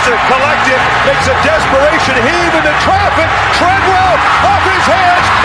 to collect it, makes a desperation heave into traffic. Treadwell off his hands.